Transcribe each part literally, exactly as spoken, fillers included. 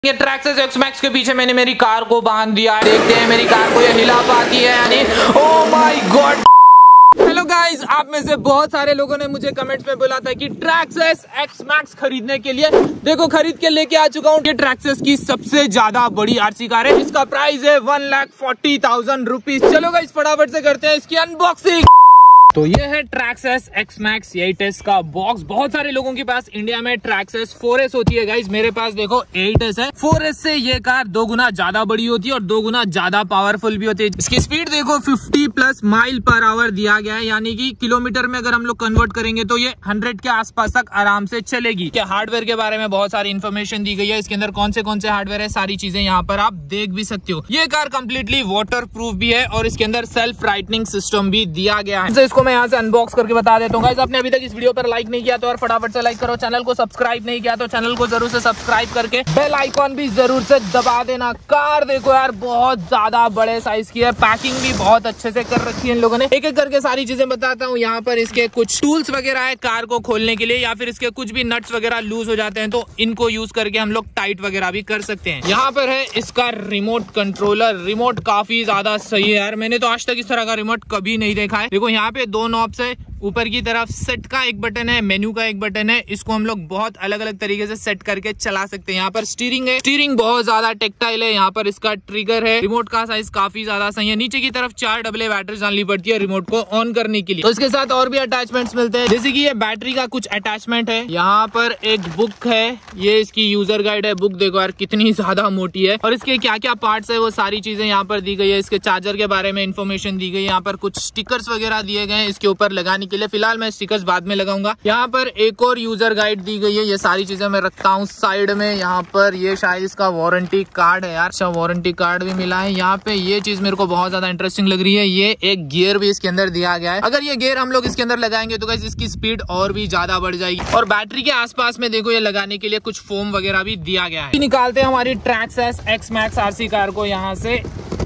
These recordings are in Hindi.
ये ट्रैक्सेस एक्स मैक्स के पीछे मैंने मेरी कार को बांध दिया है। देखते हैं मेरी कार को ये हिला पाती है यानी। Oh my god. Hello guys, आप में से बहुत सारे लोगों ने मुझे कमेंट्स में बोला था कि ट्रैक्सेस एक्स मैक्स खरीदने के लिए। देखो खरीद के लेके आ चुका हूँ। ये ट्रैक्सेस की सबसे ज्यादा बड़ी आरसी कार है। इसका प्राइस है one lakh forty thousand rupees. चलो गाइस फटाफट से करते हैं इसकी अनबॉक्सिंग। तो ये है Traxxas X Maxx eight S का बॉक्स। बहुत सारे लोगों के पास इंडिया में ट्रैक्सेस फोर एस होती है गाइस, मेरे पास देखो एट एस है। फोर एस से ये कार दो गुना ज्यादा बड़ी होती है और दो गुना ज्यादा पावरफुल भी होती है। इसकी स्पीड देखो fifty plus mile per hour दिया गया है, यानी कि किलोमीटर में अगर हम लोग कन्वर्ट करेंगे तो ये हंड्रेड के आसपास तक आराम से चलेगी। क्या हार्डवेयर के बारे में बहुत सारी इन्फॉर्मेशन दी गई है। इसके अंदर कौन से कौन से हार्डवेयर है सारी चीजें यहाँ पर आप देख भी सकते हो। ये कार कम्प्लीटली वाटर प्रूफ भी है और इसके अंदर सेल्फ राइटनिंग सिस्टम भी दिया गया है। इसको मैं यहाँ से अनबॉक्स करके बता देता हूँ। गाइस आपने अभी तक इस वीडियो पर लाइक नहीं किया तो और फटाफट से लाइक करो। चैनल को सब्सक्राइब नहीं किया तो चैनल को जरूर से सब्सक्राइब करके बेल आइकॉन भी जरूर से दबा देना। कार देखो यार बहुत ज्यादा बड़े साइज की है। पैकिंग भी बहुत अच्छे से कर रखी है इन लोगों ने। एक एक करके सारी चीजें बताता हूँ। यहाँ पर इसके कुछ टूल्स वगैरह है कार को खोलने के लिए, या फिर इसके कुछ भी नट्स वगैरह लूज हो जाते हैं तो इनको यूज करके हम लोग टाइट वगैरह भी कर सकते हैं। यहाँ पर है इसका रिमोट कंट्रोलर। रिमोट काफी ज्यादा सही है यार, मैंने तो आज तक इस तरह का रिमोट कभी नहीं देखा है। देखो यहाँ पे दो नॉब्स है, ऊपर की तरफ सेट का एक बटन है, मेन्यू का एक बटन है। इसको हम लोग बहुत अलग अलग तरीके से सेट करके चला सकते हैं। यहाँ पर स्टीयरिंग है, स्टीयरिंग बहुत ज्यादा टेक्टाइल है। यहाँ पर इसका ट्रिगर है। रिमोट का साइज काफी ज्यादा सही है। नीचे की तरफ चार डबल बैटरी डालनी पड़ती है रिमोट को ऑन करने के लिए। तो इसके साथ और भी अटैचमेंट्स मिलते हैं, जैसे कि ये बैटरी का कुछ अटैचमेंट है। यहाँ पर एक बुक है, ये इसकी यूजर गाइड है। बुक देखो यार कितनी ज्यादा मोटी है और इसके क्या क्या पार्ट्स है वो सारी चीजें यहाँ पर दी गई है। इसके चार्जर के बारे में इन्फॉर्मेशन दी गई है। यहाँ पर कुछ स्टिकर्स वगैरह दिए गए हैं इसके ऊपर लगाने के लिए। फिलहाल मैं स्टिकर्स बाद में लगाऊंगा। यहाँ पर एक और यूजर गाइड दी गई है। ये सारी चीजें मैं रखता हूँ साइड में। यहाँ पर ये शायद इसका वारंटी कार्ड है यार। अच्छा वारंटी कार्ड भी मिला है। यहाँ पे ये चीज मेरे को बहुत ज्यादा इंटरेस्टिंग लग रही है। ये एक गियर भी इसके अंदर दिया गया है। अगर ये गियर हम लोग इसके अंदर लगाएंगे तो गाइस इसकी स्पीड और भी ज्यादा बढ़ जाएगी। और बैटरी के आसपास में देखो ये लगाने के लिए कुछ फोम वगैरह भी दिया गया है। निकालते हैं हमारी Traxxas X Maxx RC car को यहाँ से।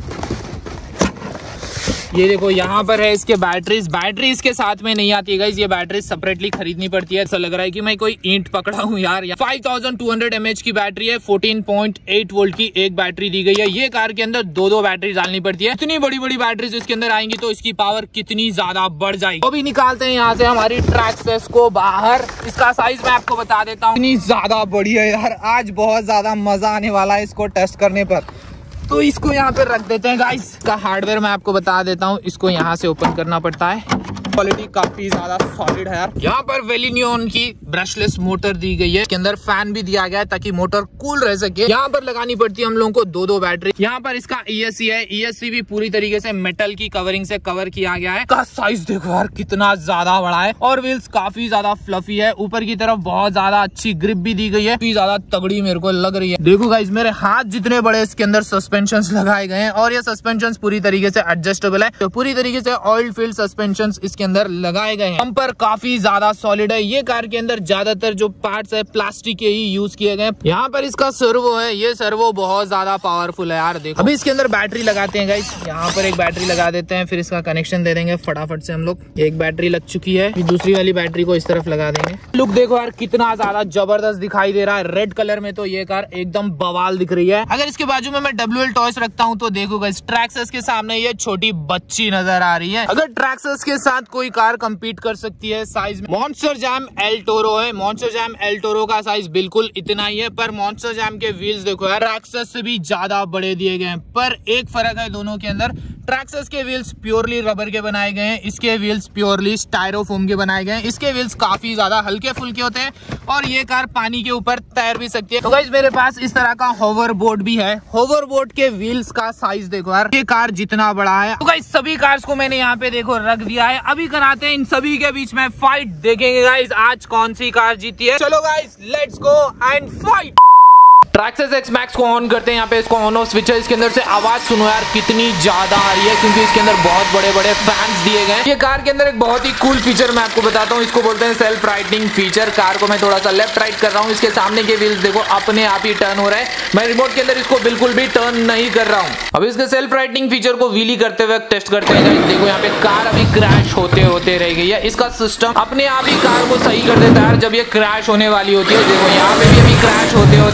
ये देखो यहाँ पर है इसके बैटरीज। बैटरी इसके साथ में नहीं आती है गाइस, ये बैटरी सेपरेटली खरीदनी पड़ती है। ऐसा लग रहा है कि मैं कोई ईंट पकड़ा हूँ यार। Five thousand two hundred mAh की बैटरी है। फोर्टीन पॉइंट एट वोल्ट की एक बैटरी दी गई है। ये कार के अंदर दो दो बैटरी डालनी पड़ती है। इतनी बड़ी बड़ी बैटरीज इसके अंदर आएंगी तो इसकी पावर कितनी ज्यादा बढ़ जाएगी। तो भी निकालते हैं यहाँ से हमारी ट्रैक्सेस को बाहर। इसका साइज मैं आपको बता देता हूँ, इतनी ज्यादा बड़ी है यार। आज बहुत ज्यादा मजा आने वाला है इसको टेस्ट करने पर। तो इसको यहाँ पे रख देते हैं गाइस। इसका हार्डवेयर मैं आपको बता देता हूँ। इसको यहाँ से ओपन करना पड़ता है। क्वालिटी काफी ज्यादा सॉलिड है यार। यहाँ पर वेलिनियन की ब्रशलेस मोटर दी गई है। इसके अंदर फैन भी दिया गया है ताकि मोटर कूल रह सके। यहाँ पर लगानी पड़ती है हम लोगों को दो दो बैटरी। यहाँ पर इसका ई एस सी है। ई एस सी भी पूरी तरीके से मेटल की कवरिंग से कवर किया गया है। का साइज देखो यार कितना ज्यादा बड़ा है और व्हील्स काफी ज्यादा फ्लफी है। ऊपर की तरफ बहुत ज्यादा अच्छी ग्रिप भी दी गई है। काफी ज्यादा तगड़ी मेरे को लग रही है। देखो गाइस मेरे हाथ जितने बड़े इसके अंदर सस्पेंशन लगाए गए हैं और ये सस्पेंशन पूरी तरीके से एडजस्टेबल है। तो पूरी तरीके से ऑयल फील्ड सस्पेंशन इसके अंदर लगाए गए हैं। बम्पर काफी ज्यादा सॉलिड है। ये कार के अंदर ज्यादातर जो पार्ट्स है प्लास्टिक के ही यूज किए गए। यहाँ पर इसका सर्वो है। ये सर्वो बहुत ज्यादा पावरफुल है यार। देखो अभी इसके अंदर बैटरी लगाते हैं गाइस। यहाँ पर एक बैटरी लगा देते हैं, फिर इसका कनेक्शन दे देंगे फटाफट से हम लोग। एक बैटरी लग चुकी है, दूसरी वाली बैटरी को इस तरफ लगा देंगे। लुक देखो यार कितना ज्यादा जबरदस्त दिखाई दे रहा है। रेड कलर में तो ये कार एकदम बवाल दिख रही है। अगर इसके बाजू में मैं डब्ल्यू एल टॉयज रखता हूँ तो देखो गाइस ट्रैक्सेस के सामने ये छोटी बच्ची नजर आ रही है। अगर ट्रैक्सेस के साथ कोई कार कंपीट कर सकती है साइज में, मॉन्स्टर जैम एल टोरो है। मॉन्स्टर जैम एल टोरो का साइज बिल्कुल इतना ही है, पर मॉन्स्टर जैम के व्हील्स देखो यार ट्रैक्सेस से भी ज्यादा बड़े दिए गए हैं। पर एक फर्क है दोनों के अंदर। ट्रैक्सेस के व्हील्स प्योरली रबर के बनाए गए हैं, इसके व्हील्स प्योरली स्टायरोफोम के बनाए गए हैं। इसके व्हील्स काफी ज्यादा हल्के फुल्के होते हैं और ये कार पानी के ऊपर तैर भी सकती है। तो गाइस मेरे पास इस तरह का होवर बोर्ड भी है। होवर बोर्ड के व्हील्स का साइज देखो यार, ये कार जितना बड़ा है। तो गाइस सभी कार्स को मैंने यहाँ पे देखो रख दिया है। अभी कराते हैं इन सभी के बीच में फाइट। देखेंगे गाइस आज कौन सी कार जीती है। चलो guys let's go and fight. Traxxas X Maxx को ऑन करते हैं। यहाँ पे इसको ऑन ऑफ स्विच है। इसके अंदर से आवाज सुनो यार कितनी ज्यादा आ रही है, क्योंकि इसके अंदर बहुत बड़े बड़े फैंस दिए गए। ये कार के अंदर एक बहुत ही कूल फीचर मैं आपको बताता हूँ। इसको बोलते हैं सेल्फ राइटिंग फीचर। कार को मैं थोड़ा सा लेफ्ट राइट कर रहा हूँ, इसके सामने के व्हील्स देखो अपने आप ही टर्न हो रहा है। मैं रिमोट के अंदर इसको बिल्कुल भी टर्न नहीं कर रहा हूँ। अब इसके सेल्फ राइटिंग फीचर को व्हीली करते हुए टेस्ट करते हैं। देखो यहाँ पे कार अभी क्रैश होते होते रह गई है। इसका सिस्टम अपने आप ही कार को सही कर देता है जब ये क्रैश होने वाली होती है। देखो यहाँ पे भी अभी क्रैश होते होते रह गई है।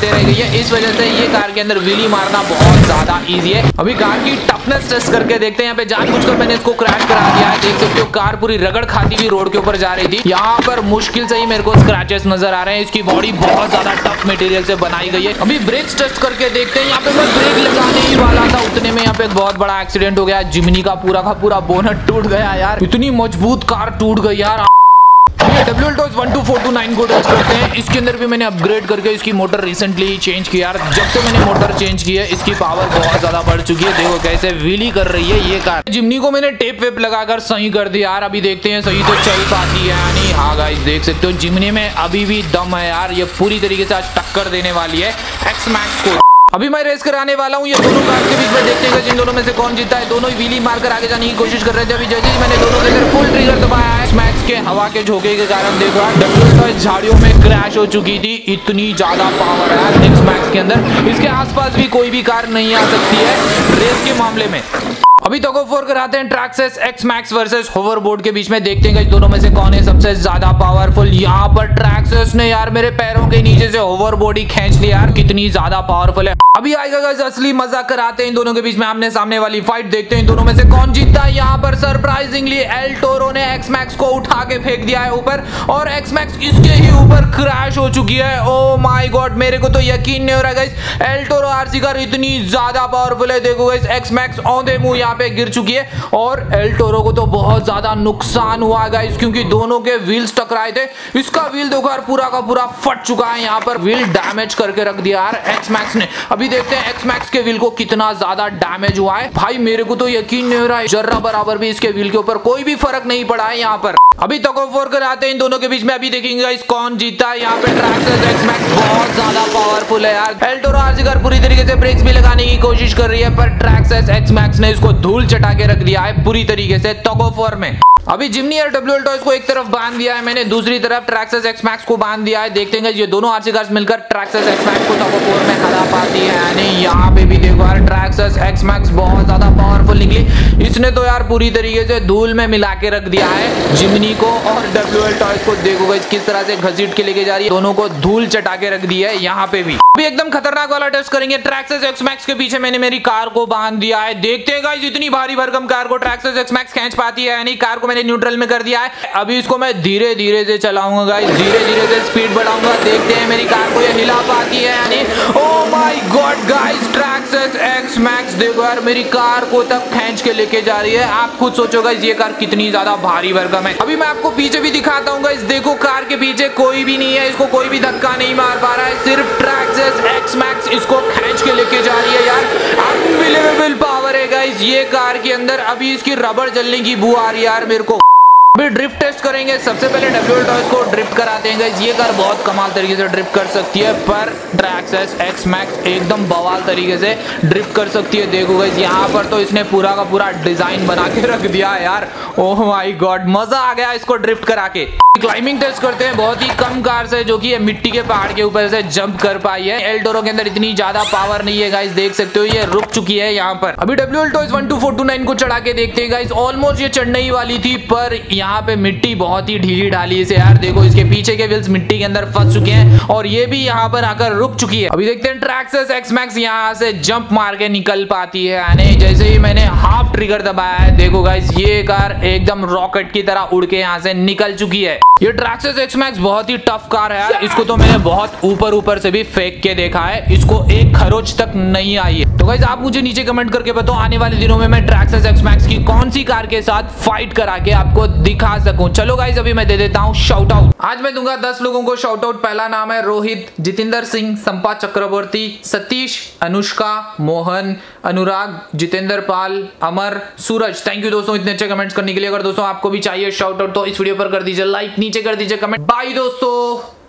है, इस वजह से ये कार के अंदर व्हीली मारना बहुत ज्यादा इजी है। अभी कार की टफनेस टेस्ट करके देखते हैं। यहाँ पे जानबूझकर मैंने इसको क्रैश करा दिया है, देख सकते हो कार पूरी रगड़ खाती हुई रोड के ऊपर जा रही थी। यहाँ पर मुश्किल से ही मेरे को स्क्रैचेस नजर आ रहे हैं। इसकी बॉडी बहुत ज्यादा टफ मटेरियल से बनाई गई है। अभी ब्रेक्स टेस्ट करके देखते हैं। यहाँ पे मैं ब्रेक लगाने ही वाला था, उतने में यहाँ पे एक बहुत बड़ा एक्सीडेंट हो गया। जिमनी का पूरा का पूरा बोनट टूट गया यार, इतनी मजबूत कार टूट गई यार। W L toys one two four two nine को टेस्ट करते हैं। इसके अंदर भी मैंने अपग्रेड करके इसकी मोटर रिसेंटली चेंज किया यार। जब से मैंने मोटर चेंज की है इसकी पावर बहुत ज्यादा बढ़ चुकी है। देखो कैसे व्हीली कर रही है ये कार। जिमनी को मैंने टेप वेप लगाकर सही कर दिया यार। अभी देखते हैं सही से चल पाती है यानी। हाँ गाइस देख सकते हो जिमनी में अभी भी दम है यार, ये पूरी तरीके से आज टक्कर देने वाली है एक्स मैक्स को। अभी मैं रेस कराने वाला हूँ ये दोनों कार्स के बीच में, देखते हैं जिन दोनों में से कौन जीता है। दोनों ही व्हीली मारकर आगे जाने की कोशिश कर रहे थे। अभी जैसे ही मैंने दोनों के अंदर फुल ट्रिगर दबाया है, मैक्स के हवा के झोंके के कारण देखो डब्ल्यू झाड़ियों में क्रैश हो चुकी थी। इतनी ज्यादा पावर है एक्स मैक्स के अंदर, इसके आसपास भी कोई भी कार नहीं आ सकती है रेस के मामले में। अभी तो को फोर कराते हैं Traxxas X Maxx versus hoverboard के बीच में, देखते हैं दोनों में से कौन है सबसे ज्यादा पावरफुल। यहाँ पर ट्रैक्सेस ने यार मेरे पैरों के नीचे से होवरबोर्ड ही खींच लिया यार, कितनी ज्यादा पावरफुल है। अभी आएगा गाइस असली मजा कराते हैं इन दोनों के बीच में आमने सामने वाली फाइट, देखते हैं इन दोनों में से कौन जीतता है। यहाँ पर सरप्राइजिंगली एल टोरो ने एक्स मैक्स को उठा के फेंक दिया है ऊपर और एक्स मैक्स इसके ही ऊपर क्रैश हो चुकी है। ओ माय गॉड, मेरे को तो यकीन नहीं हो रहा guys, El Toro RC car इतनी ज्यादा पावरफुल है। देखो गाइस एक्स मैक्स औंधे मुंह यहाँ पे गिर चुकी है और एल टोरो को तो बहुत ज्यादा नुकसान हुआ गाइस, क्योंकि दोनों के व्हील्स टकराए थे। इसका व्हील देखो यार पूरा का पूरा फट चुका है, यहाँ पर व्हील डैमेज करके रख दिया यार एक्स मैक्स ने। अभी देखते हैं एक्स मैक्स के व्हील को कितना ज्यादा डैमेज हुआ है। भाई मेरे को तो यकीन नहीं हो रहा है, जर्रा बराबर भी इसके व्हील के ऊपर कोई भी फर्क नहीं पड़ा है यहाँ पर। अभी तक फोर कर आते हैं इन दोनों के बीच में, अभी देखेंगे गाइस कौन जीतता है। यहाँ पे ट्रैक्सेस एक्स मैक्स बहुत ज्यादा पावरफुल है यार। एल टोरो आरसी कार पूरी तरीके से ब्रेक्स भी लगाने की कोशिश कर रही है, पर ट्रैक्सेस एक्स मैक्स ने इसको धूल चटा के रख दिया है पूरी तरीके से टग ऑफ वॉर में। अभी जिमनी और डब्ल्यू एल टॉयज को एक तरफ बांध दिया है मैंने, दूसरी तरफ ट्रैक्सेस एक्स मैक्स को बांध दिया है। देखते हैं ये दोनों आरसी कार्स मिलकर ट्रैक्सेस एक्स मैक्स को टग ऑफ वॉर में हरा पाती है। यानी यहाँ पे भी देखो यार ट्रैक्सेस एक्स मैक्स बहुत ज्यादा पावरफुल निकली। इसने तो यार पूरी तरीके से धूल में मिला के रख दिया है जिमनी को और डब्ल्यू एल टॉयज को। देखो गाइस किस तरह से घसीट के लेके जा रही है, दोनों को धूल चटा के रख दी है यहाँ पे भी। अभी एकदम खतरनाक वाला टेस्ट करेंगे। ट्रैक्सेस एक्स मैक्स के पीछे मैंने मेरी कार को बांध दिया है। देखते हैं गाइस इतनी भारी भरकम कार को ट्रैक्सेस एक्स मैक्स खींच पाती है। यानी कार को मैंने न्यूट्रल में कर दिया है। अभी इसको मैं धीरे धीरे से चलाऊंगा गाइस, धीरे धीरे से स्पीड बढ़ाऊंगा। देखते हैं मेरी कार को ये हिला पाती है। यानी oh my god guys Traxxas X Maxx देखो यार मेरी कार को तक खींच के लेके जा रही है। आप खुद सोचो गाइस ये कार कितनी ज्यादा भारी भरकम है। अभी मैं आपको पीछे भी दिखाता हूँ गाइस, देखो कार के पीछे कोई भी नहीं है, इसको कोई भी धक्का नहीं मार पा रहा है, सिर्फ ट्रैक्सेस एक्स मैक्स इसको खींच के लेके जा रही है यार। अनबिलीवेबल पावर है गाइस ये कार के अंदर। अभी इसकी रबड़ जलने की बू आ रही है यार मेरे को। अभी ड्रिफ्ट टेस्ट करेंगे। सबसे पहले डब्ल्यू एल टॉयज को ड्रिफ्ट कराते हैं गाइस। ये कार बहुत कमाल तरीके से ड्रिफ्ट कर सकती है, पर ट्रैक्सेस एक्स मैक्स एकदम बवाल तरीके से ड्रिफ्ट कर सकती है। देखो गाइस यहाँ पर तो इसने पूरा का पूरा डिजाइन बना के रख दिया है यार। ओह माय गॉड मजा आ गया इसको ड्रिफ्ट करा के। क्लाइंबिंग टेस्ट करते हैं। बहुत ही कम कार से जो कि मिट्टी के पहाड़ के ऊपर से जंप कर पाई है। एल टोरो के अंदर इतनी ज्यादा पावर नहीं है गाइस, देख सकते हो ये रुक चुकी है यहाँ पर। अभी W L toys one two four two nine को चढ़ा के देखते हैं गाइस। ऑलमोस्ट ये चढ़ने ही वाली थी, पर यहाँ पे मिट्टी बहुत ही ढीली ढाली से यार। देखो इसके पीछे के व्हील्स मिट्टी के अंदर फंस चुके हैं और ये भी यहाँ पर आकर रुक चुकी है। अभी देखते हैं ट्रैक्सेस एक्स मैक्स यहाँ से जंप मार के निकल पाती है। यानी जैसे ही मैंने हाफ ट्रिगर दबाया है देखो गाइस ये कार एकदम रॉकेट की तरह उड़ के यहाँ से निकल चुकी है। ये ट्रैक्सेस एक्स मैक्स बहुत ही टफ कार है यार। इसको तो मैंने बहुत ऊपर ऊपर से भी फेंक के देखा है, इसको एक खरोच तक नहीं आई है। तो गाइस आप मुझे नीचे कमेंट करके बताओ आने वाले दिनों में मैं ट्रैक्सेस एक्स मैक्स की कौन सी कार के साथ फाइट करा के आपको दिखा सकूं। चलो गाइस अभी मैं दे देता हूं शाउट आउट। आज मैं दूंगा दस लोगों को शाउट आउट। पहला नाम है रोहित, जितेंद्र सिंह, संपा चक्रवर्ती, सतीश, अनुष्का, मोहन, अनुराग, जितेंद्र पाल, अमर, सूरज। थैंक यू दोस्तों इतने अच्छे कमेंट्स करने के लिए। अगर दोस्तों आपको भी चाहिए शाउट आउट तो इस वीडियो पर कर दीजिए लाइक, नीचे कर दीजिए कमेंट। बाय दोस्तों।